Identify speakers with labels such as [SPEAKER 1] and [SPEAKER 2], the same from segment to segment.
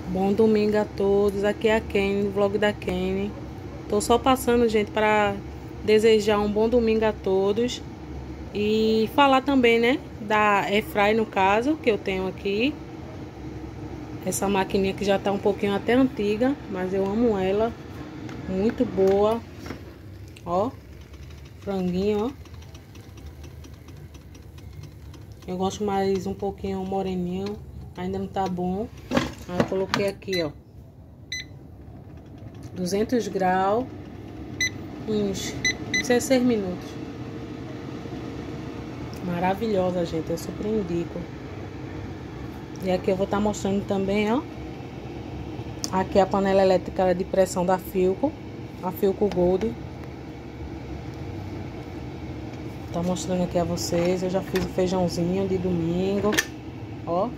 [SPEAKER 1] Bom domingo a todos, aqui é a Kenny, vlog da Kenny. Tô só passando, gente, para desejar um bom domingo a todos. E falar também, né, da Airfry no caso, que eu tenho aqui. Essa maquininha que já tá um pouquinho até antiga, mas eu amo ela. Muito boa. Ó, franguinho, ó. Eu gosto mais um pouquinho moreninho, ainda não tá bom. Aí eu coloquei aqui, ó, 200 graus, uns 16 minutos. Maravilhosa, gente, eu super indico. E aqui eu vou estar mostrando também, ó. Aqui é a panela elétrica de pressão da Philco, a Philco Gold. Tá mostrando aqui a vocês, eu já fiz o feijãozinho de domingo, ó.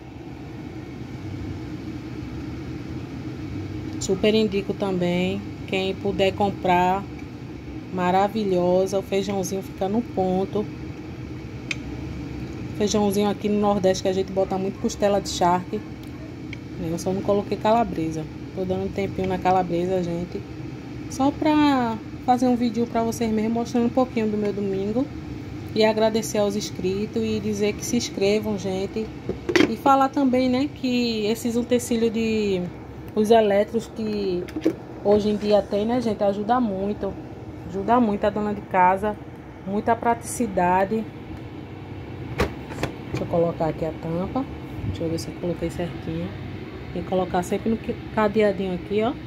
[SPEAKER 1] Super indico também, quem puder comprar, maravilhosa, o feijãozinho fica no ponto. Feijãozinho aqui no Nordeste que a gente bota muito costela de charque. Eu só não coloquei calabresa, tô dando um tempinho na calabresa, gente. Só pra fazer um vídeo pra vocês mesmo, mostrando um pouquinho do meu domingo. E agradecer aos inscritos e dizer que se inscrevam, gente. E falar também, né, que esses utensílios de... os elétricos que hoje em dia tem, né, gente, ajuda muito. Ajuda muito a dona de casa. Muita praticidade. Deixa eu colocar aqui a tampa. Deixa eu ver se eu coloquei certinho. Tem que colocar sempre no cadeadinho aqui, ó.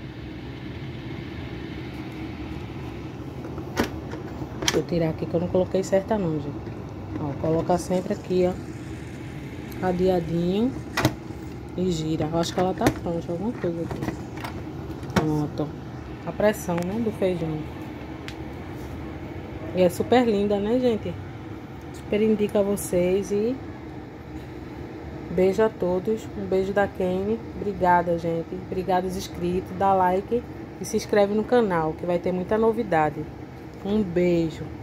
[SPEAKER 1] Deixa eu tirar aqui que eu não coloquei certa não, gente. Ó, coloca sempre aqui, ó. Cadeadinho. E gira. Eu acho que ela tá pronta, alguma coisa aqui. Pronto. A pressão, né, do feijão. E é super linda, né, gente? Super indico a vocês e... beijo a todos. Um beijo da Kenny. Obrigada, gente. Obrigada aos inscritos. Dá like e se inscreve no canal, que vai ter muita novidade. Um beijo.